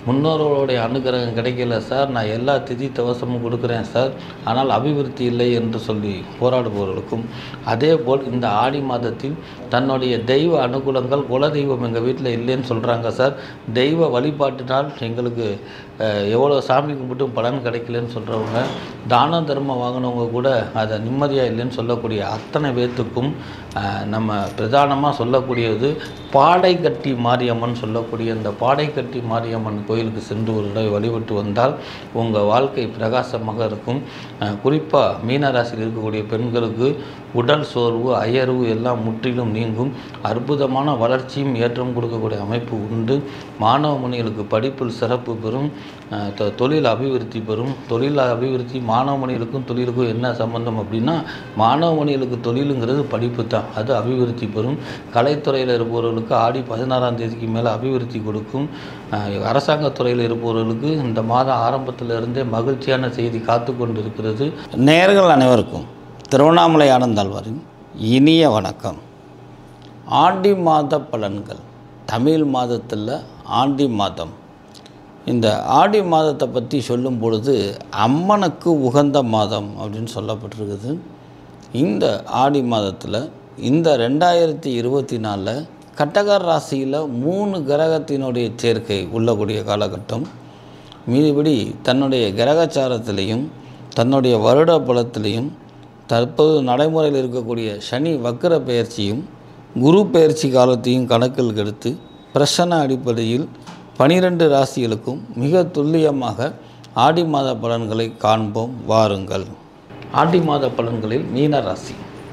முன்னோர்களுடைய அனுகிரகம் கிடைக்கல சார், நான் எல்லா திதி தவசமும் கொடுக்குறேன் சார், ஆனால் அபிவிருத்தி இல்லை என்று சொல்லி போராடுபவர்களுக்கும், அதேபோல் இந்த ஆடி மாதத்தில் தன்னுடைய தெய்வ அனுகூலங்கள், குலதெய்வம் எங்கள் வீட்டில் இல்லைன்னு சொல்கிறாங்க சார், தெய்வ வழிபாட்டினால் எங்களுக்கு எவ்வளோ சாமி கும்பிட்டும் பலன் கிடைக்கலன்னு சொல்கிறவங்க, தான தர்மம் வாங்கினவங்க கூட அதை நிம்மதியாக இல்லைன்னு சொல்லக்கூடிய அத்தனை பேர்த்துக்கும் நம்ம பிரதானமாக சொல்லக்கூடியது பாடைக்கட்டி மாரியம்மன் சொல்லக்கூடிய இந்த பாடைக்கட்டி மாரியம்மன் கோயிலுக்கு சென்று ஒரு தடவை வழிபட்டு வந்தால் உங்கள் வாழ்க்கை பிரகாசமாக இருக்கும். குறிப்பாக மீனராசியில் இருக்கக்கூடிய பெண்களுக்கு உடல் சோர்வு, அயர்வு எல்லாம் முற்றிலும் நீங்கும். அற்புதமான வளர்ச்சியும் ஏற்றம் கொடுக்கக்கூடிய அமைப்பு உண்டு. மாணவ மணிகளுக்கு படிப்பில் சிறப்பு பெறும், தொழில் அபிவிருத்தி பெறும். தொழில் அபிவிருத்தி மாணவ மணிகளுக்கும் தொழிலுக்கும் என்ன சம்பந்தம் அப்படின்னா, மாணவ மணிகளுக்கு தொழிலுங்கிறது படிப்பு தான், அது அபிவிருத்தி பெறும். கலைத்துறையில் இருப்பவர்களுக்கு ஆடி 16ஆம் தேதிக்கு மேலே அபிவிருத்தி கொடுக்கும். அரசாங்கத்துறையில் இருப்பவர்களுக்கு இந்த மாதம் ஆரம்பத்திலிருந்தே மகிழ்ச்சியான செய்தி காத்து கொண்டு இருக்கிறது. நேயர்கள் அனைவருக்கும் திருவண்ணாமலை ஆனந்தாழ்வாரின் இனிய வணக்கம். ஆடி மாத பலன்கள். தமிழ் மாதத்தில் ஆடி மாதம். இந்த ஆடி மாதத்தை பற்றி சொல்லும் பொழுது அம்மனுக்கு உகந்த மாதம் அப்படின்னு சொல்லப்பட்டிருக்குது. இந்த ஆடி மாதத்தில் இந்த 2024 கடக ராசியில் 3 கிரகத்தினுடைய சேர்க்கை உள்ளக்கூடிய காலகட்டம். மீதிபடி தன்னுடைய கிரகச்சாரத்திலையும் தன்னுடைய வருட பலத்திலையும் தற்போது நடைமுறையில் இருக்கக்கூடிய சனி வக்கர பெயர்ச்சியும் குரு பெயர்ச்சி காலத்தையும் கணக்கில் எடுத்து பிரசன்ன அடிப்படையில் 12 ராசிகளுக்கும் மிக துல்லியமாக ஆடி மாத பலன்களை காண்போம் வாருங்கள். ஆடி மாத பலன்களில் மீன ராசி.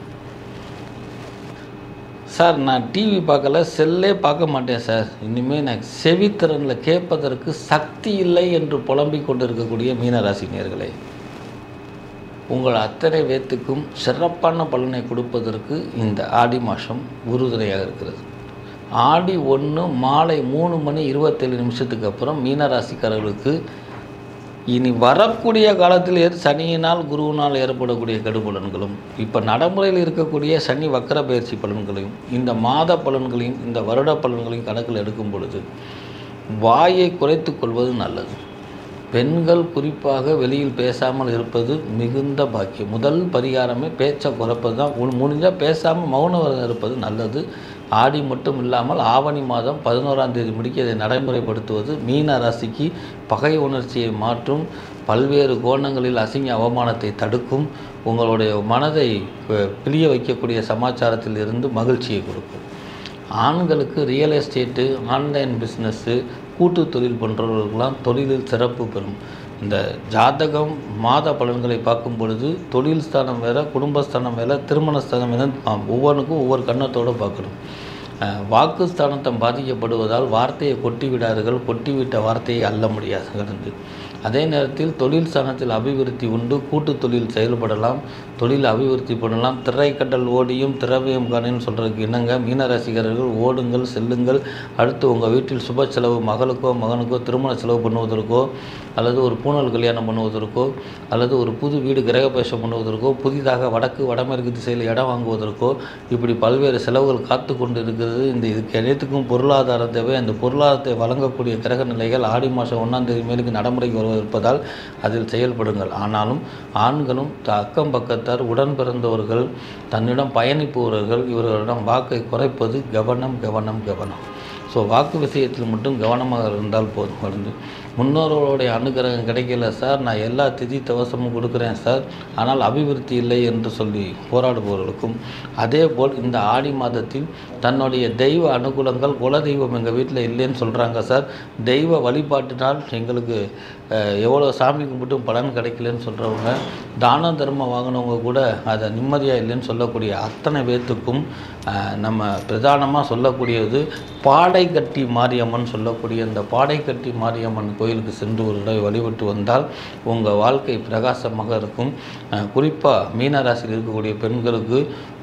சார், நான் டிவி பார்க்கல, செல்லே பார்க்க மாட்டேன் சார், இனிமேல் நான் செவித்திறனில் கேட்பதற்கு சக்தி இல்லை என்று புலம்பிக் கொண்டிருக்கக்கூடிய மீனராசி நேயர்களே, உங்கள் அத்தனை பேத்துக்கும் சிறப்பான பலனை கொடுப்பதற்கு இந்த ஆடி மாதம் உறுதுணையாக இருக்கிறது. ஆடி 1 மாலை 3:27 அப்புறம் மீனராசிக்காரர்களுக்கு இனி வரக்கூடிய காலத்தில் சனியினால் குருவினால் ஏற்படக்கூடிய கெடுபலன்களும், இப்போ நடைமுறையில் இருக்கக்கூடிய சனி வக்கர பயிற்சி பலன்களையும், இந்த மாத பலன்களையும், இந்த வருட பலன்களையும் கணக்கில் எடுக்கும் பொழுது வாயை குறைத்து கொள்வது நல்லது. பெண்கள் குறிப்பாக வெளியில் பேசாமல் இருப்பது மிகுந்த பாக்கியம். முதல் பரிகாரமே பேச்சை குறைப்பது தான். முடிஞ்சால் பேசாமல் மௌன விரதம் இருப்பது நல்லது. ஆடி மட்டும் இல்லாமல் ஆவணி மாதம் 11ஆம் தேதி முடிக்க இதை நடைமுறைப்படுத்துவது மீன ராசிக்கு பகை உணர்ச்சியை மாற்றும், பல்வேறு கோணங்களில் அசிங்க அவமானத்தை தடுக்கும், உங்களுடைய மனதை பிரிய வைக்கக்கூடிய சமாச்சாரத்தில் இருந்து மகிழ்ச்சியை கொடுக்கும். ஆண்களுக்கு ரியல் எஸ்டேட்டு, ஆன்லைன் பிஸ்னஸ்ஸு, கூட்டு தொழில் போன்றவர்களுக்கெல்லாம் தொழிலில் சிறப்பு பெறும். இந்த ஜாதகம் மாத பலன்களை பார்க்கும் பொழுது தொழில் ஸ்தானம் வேறு, குடும்பஸ்தானம் வேறு, திருமணஸ்தானம் வேறு, ஒவ்வொன்றுக்கும் ஒவ்வொரு கண்ணத்தோடு பார்க்கணும். வாக்குஸ்தானத்தை பாதிக்கப்படுவதால் வார்த்தையை கொட்டிவிடார்கள், கொட்டிவிட்ட வார்த்தையை அள்ள முடியாது கடந்து. அதே நேரத்தில் தொழில் ஸ்தானத்தில் அபிவிருத்தி உண்டு. கூட்டு தொழில் செயல்படலாம், தொழில் அபிவிருத்தி பண்ணலாம். திரைக்கடல் ஓடியும் திரவியம் காணின்னு சொல்கிறதுக்கு என்னங்க, மீனராசிக்காரர்கள் ஓடுங்கள், செல்லுங்கள். அடுத்து உங்கள் வீட்டில் சுப செலவு, மகளுக்கோ மகனுக்கோ திருமண செலவு பண்ணுவதற்கோ, அல்லது ஒரு பூணல் கல்யாணம் பண்ணுவதற்கோ, அல்லது ஒரு புது வீடு கிரகப்பிரவேசம் பண்ணுவதற்கோ, புதிதாக வடமேற்கு திசையில் இடம் வாங்குவதற்கோ, இப்படி பல்வேறு செலவுகள் காத்து கொண்டு இருக்கிறது. இதுக்கு அனைத்துக்கும் பொருளாதாரம் தேவை. அந்த பொருளாதாரத்தை வழங்கக்கூடிய கிரக நிலைகள் ஆடி மாதம் 1ஆம் தேதி மேலுக்கு நடைமுறைக்கு இருப்பதால் அதில் செயல்படுங்கள். ஆனாலும் ஆண்களும் அக்கம் பக்கத்தார், உடன் பிறந்தவர்கள், தன்னிடம் பயணிப்பவர்கள், இவர்களிடம் வாக்கை குறைப்பது கவனம் கவனம் கவனம். ஸோ வாக்கு விஷயத்தில் மட்டும் கவனமாக இருந்தால் போதும். வந்து முன்னோர்களுடைய அனுகிரகம் கிடைக்கல சார், நான் எல்லா திதி தவசமும் கொடுக்குறேன் சார், ஆனால் அபிவிருத்தி இல்லை என்று சொல்லி போராடுபவர்களுக்கும், அதேபோல் இந்த ஆடி மாதத்தில் தன்னுடைய தெய்வ அனுகூலங்கள், குலதெய்வம் எங்கள் வீட்டில் இல்லைன்னு சொல்கிறாங்க சார், தெய்வ வழிபாட்டினால் எங்களுக்கு எவ்வளோ சாமி கும்பிட்டும் பலன் கிடைக்கலன்னு சொல்கிறவங்க, தான தர்மம் வாங்கினவங்க கூட அதை நிம்மதியாக இல்லைன்னு சொல்லக்கூடிய அத்தனை பேர்த்துக்கும் நம்ம பிரதானமாக சொல்லக்கூடியது பாடைக்கட்டி மாரியம்மன் சொல்லக்கூடிய இந்த பாடைக்கட்டி மாரியம்மன் கோயிலுக்கு சென்று ஒரு தடவை வழிபட்டு வந்தால் உங்கள் வாழ்க்கை பிரகாசமாக இருக்கும். குறிப்பாக மீனராசியில் இருக்கக்கூடிய பெண்களுக்கு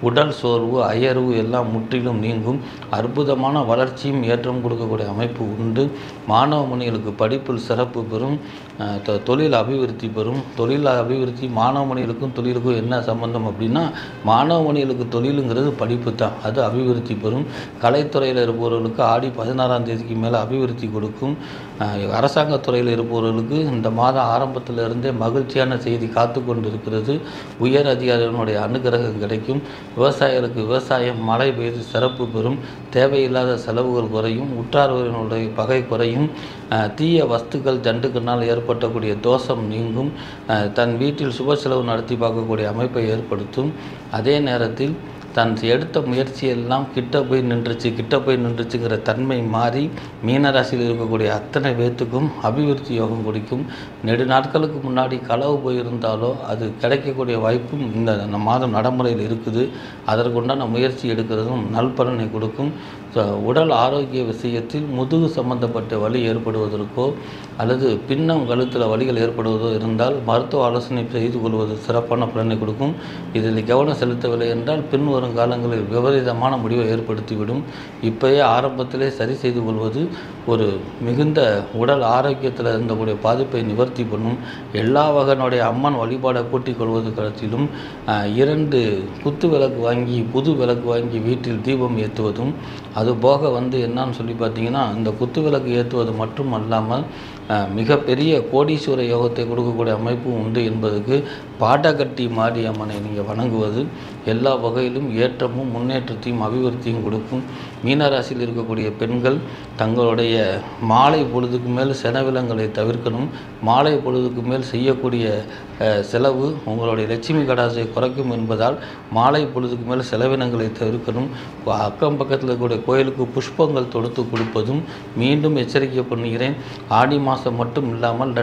உடல் சோர்வு, அயர்வு எல்லாம் முற்றிலும் நீங்கும். அற்புதமான வளர்ச்சியும் ஏற்றம் கொடுக்கக்கூடிய அமைப்பு உண்டு. மாணவ மணிகளுக்கு படிப்பில் சிறப்பு பெறும். தொழில் அபிவிருத்தி பெறும். தொழில் அபிவிருத்தி மாணவ மணிகளுக்கும் தொழிலுக்கும் என்ன சம்பந்தம் அப்படின்னா, மாணவ மணிகளுக்கு தொழிலுங்கிறது படிப்பு தான், அது அபிவிருத்தி பெறும். கலைத்துறையில் இருப்பவர்களுக்கு ஆடி 16ஆம் தேதிக்கு மேலே அபிவிருத்தி கொடுக்கும். அரசாங்கத்துறையில் இருப்பவர்களுக்கு இந்த மாதம் ஆரம்பத்திலிருந்தே மகிழ்ச்சியான செய்தி காத்து கொண்டு இருக்கிறது. உயர் அதிகாரிகளுடைய அனுகிரகம் கிடைக்கும். விவசாயிகளுக்கு விவசாயம் மழை பெய்து சிறப்பு பெறும். தேவையில்லாத செலவுகள் குறையும். உற்றார்களுடைய பகை குறையும். தீய வஸ்துக்கள் ஜண்டுக்கனால் ஏற்பட்டக்கூடிய தோஷம் நீங்கும். தன் வீட்டில் சுப செலவு நடத்தி பார்க்கக்கூடிய அமைப்பை ஏற்படுத்தும். அதே நேரத்தில் தான் எடுத்த முயற்சியெல்லாம் கிட்ட போய் நின்றுச்சுங்கிற தன்மை மாறி மீனராசியில் இருக்கக்கூடிய அத்தனை பேர்த்துக்கும் அபிவிருத்தி யோகம் கொடுக்கும். நெடு நாட்களுக்கு முன்னாடி களவு போயிருந்தாலோ அது கிடைக்கக்கூடிய வாய்ப்பும் இந்த மாதம் நடைமுறையில் இருக்குது. அதற்குண்டான முயற்சி எடுக்கிறதும் நல்பலனை கொடுக்கும். உடல் ஆரோக்கிய விஷயத்தில் முதுகு சம்பந்தப்பட்ட வலி ஏற்படுவதற்கோ அல்லது பின்னம் கழுத்தில் வலிகள் ஏற்படுவதோ இருந்தால் மருத்துவ ஆலோசனை செய்து கொள்வது சிறப்பான பலனை கொடுக்கும். இதில் கவனம் செலுத்தவில்லை என்றால் பின்வரும் காலங்களில் விபரீதமான முடிவை ஏற்படுத்திவிடும். இப்போயே ஆரம்பத்திலே சரி செய்து கொள்வது ஒரு மிகுந்த உடல் ஆரோக்கியத்தில் இருந்தக்கூடிய பாதிப்பை நிவர்த்தி பண்ணும். எல்லா வகையினுடைய அம்மன் வழிபாடை கூட்டிக் கொள்வது கருத்திலும் 2 குத்து விளக்கு வாங்கி புது விளக்கு வாங்கி வீட்டில் தீபம் ஏற்றுவதும், அதுபோக என்னன்னு சொல்லி பார்த்தீங்கன்னா, இந்த குத்து விளக்கு ஏற்றுவது மட்டும் அல்லாமல் மிகப்பெரிய கோடீஸ்வர யோகத்தை கொடுக்கக்கூடிய அமைப்பும் உண்டு என்பதுக்கு பாட்டகட்டி மாரியம்மனை நீங்கள் வணங்குவது எல்லா வகையிலும் ஏற்றமும் முன்னேற்றத்தையும் அபிவிருத்தியும் கொடுக்கும். மீனராசியில் இருக்கக்கூடிய பெண்கள் தங்களுடைய மாலை பொழுதுக்கு மேல் செலவினங்களை தவிர்க்கணும். மாலை பொழுதுக்கு மேல் செய்யக்கூடிய செலவு உங்களுடைய லட்சுமி கடாசை குறைக்கும் என்பதால் மாலை பொழுதுக்கு மேல் செலவினங்களை தவிர்க்கணும். அக்கம் பக்கத்தில் இருக்கக்கூடிய கோயிலுக்கு புஷ்பங்கள் தொடுத்து கொடுப்பதும் மீண்டும் எச்சரிக்கை பண்ணுகிறேன். ஆடி மாதம் மட்டும் இல்லாமல்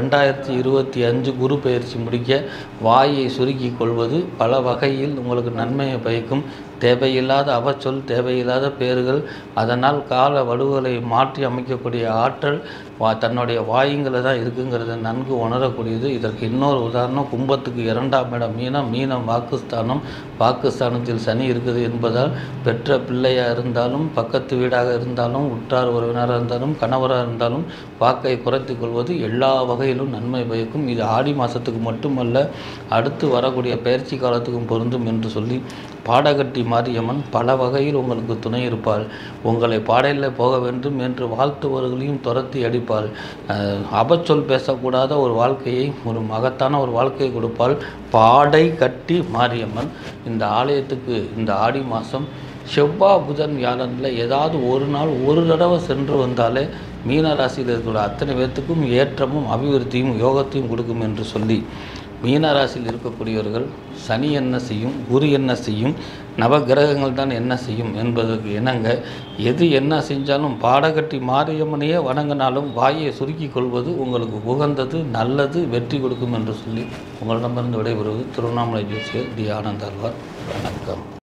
2025 குரு பயிற்சி முடிக்க வாயை சுருக்கி கொள்வது பல வகையில் உங்களுக்கு நன்மையை பயக்கும். தேவையில்லாத அவச்சொல், தேவையில்லாத பேர்கள், அதனால் கால வடுகளை மாற்றி அமைக்கக்கூடிய ஆற்றல் தன்னுடைய வாயுங்களை தான் இருக்குங்கிறத நன்கு உணரக்கூடியது. இதற்கு இன்னொரு உதாரணம், கும்பத்துக்கு 2ஆம் இடம் மீனம் வாக்குஸ்தானத்தில் சனி இருக்குது என்பதால் பெற்ற பிள்ளையாக இருந்தாலும், பக்கத்து வீடாக இருந்தாலும், உற்றார் உறவினராக இருந்தாலும், கணவராக இருந்தாலும் வாக்கை குறைத்து கொள்வது எல்லா வகையிலும் நன்மை பயக்கும். இது ஆடி மாதத்துக்கு மட்டுமல்ல, அடுத்து வரக்கூடிய பயிற்சி காலத்துக்கும் பொருந்தும் என்று சொல்லி பாடகட்டி மாரியம்மன் பல வகையில் உங்களுக்கு துணை இருப்பாள். உங்களை பாடையில் போக வேண்டும் என்று வாழ்த்துவர்களையும் துரத்தி அடிப்பாள். அபச்சொல் பேசக்கூடாத ஒரு வாழ்க்கையை, ஒரு மகத்தான ஒரு வாழ்க்கையை கொடுப்பாள் பாடை கட்டி மாரியம்மன். இந்த ஆலயத்துக்கு இந்த ஆடி மாதம் செவ்வாய் புதன் வியாழனில் ஏதாவது ஒரு நாள் ஒரு தடவை சென்று வந்தாலே மீனராசியில் இருக்கிற அத்தனை பேர்த்துக்கும் ஏற்றமும் அபிவிருத்தியும் யோகத்தையும் கொடுக்கும் என்று சொல்லி, மீனராசியில் இருக்கக்கூடியவர்கள் சனி என்ன செய்யும், குரு என்ன செய்யும், நவகிரகங்கள் தான் என்ன செய்யும் என்பதற்கு இணங்க எது என்ன செஞ்சாலும் பாடகட்டி மாரியம்மனையே வணங்கினாலும் வாயை சுருக்கி கொள்வது உங்களுக்கு உகந்தது, நல்லது, வெற்றி கொடுக்கும் என்று சொல்லி உங்களிடமிருந்து விடைபெறுவது திருவண்ணாமலை ஜோசியர் டி. ஆனந்த் ஆழ்வார். வணக்கம்.